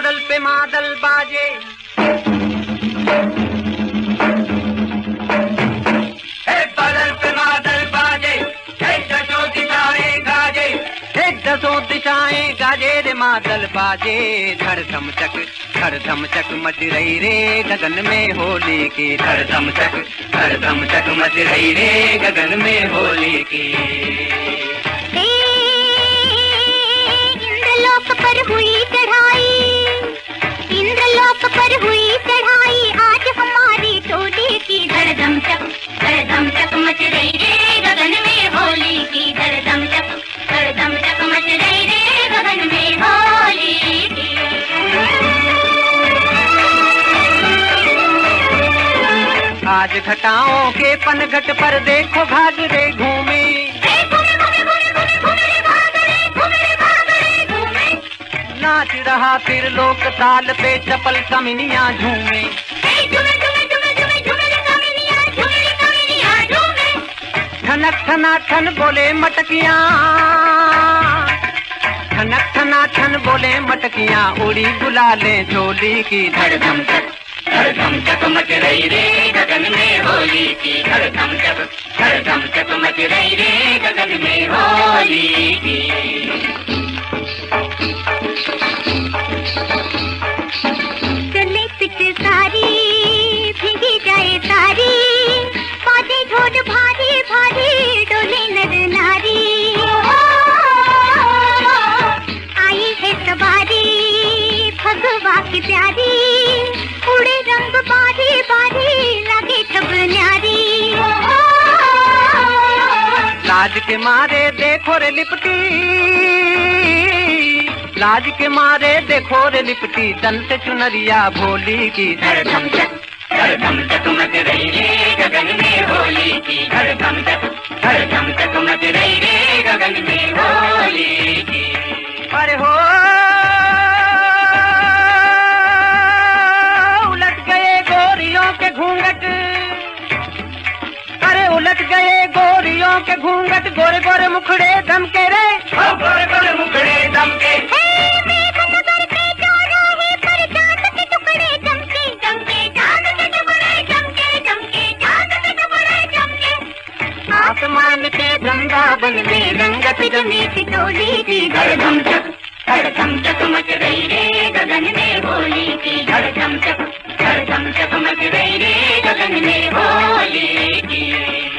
बादल पे मादल बाजे, बादल पे मादल बाजे, दसों दिशाएं गाजे, दसों दिशाएं गाजे रे मादल बाजे। धड़धम चक मच रही रे गगन में होली की, धड़धम चक मच रही रे गगन में होली की। इंद्रलोक पर हुई चढ़ाई, इंद्रलोक पर हुई चढ़ाई, आज हमारी टोली की। धड़धम चक मच रही रे गगन में होली की, धड़धम चक मच रही रे गगन में होली की। आज घटाओं के पनघट पर देखो घाघरे घूमे, नाच रहा फिर लोक ताल पे चपल कमिनियां झूमे। ठनक ठना ठन बोले मटकियां, ठनक ठना ठन बोले मटकियां, उड़ी गुलाले चोली की। धड़धम चक मच रही रे गगन में होली की, धड़धम चक मच रही रे गगन में होली की। चले पिचकारी भीगी जाए तारी, बाजे ढोल भारी भारी, डोले नर नारी। आई है सवारी भगवा की प्यारी, उड़े रंग बारी बारी, लगे सब न्यारी। लाज के मारे देखो रे लिपटी, लाज के मारे देखो रे लिपटी, तन से चुनरिया भोली की। धड़धम चक मच रही रे गगन में होली की, धड़धम चक मच रही रे गगन में होली की। अरे हो उलट गए गोरियों के घूंघट, अरे उलट गए गोरियों के घूंघट, गोरे गोरे मुखड़े दमके रे, गोरे गोरे मुखड़े दमके। आसमान के वृंदावन में रंगत जमी की टोली की। धड़धम चक मच रही रे गगन में होली की, धड़धम चक मच रही रे गगन में होली की।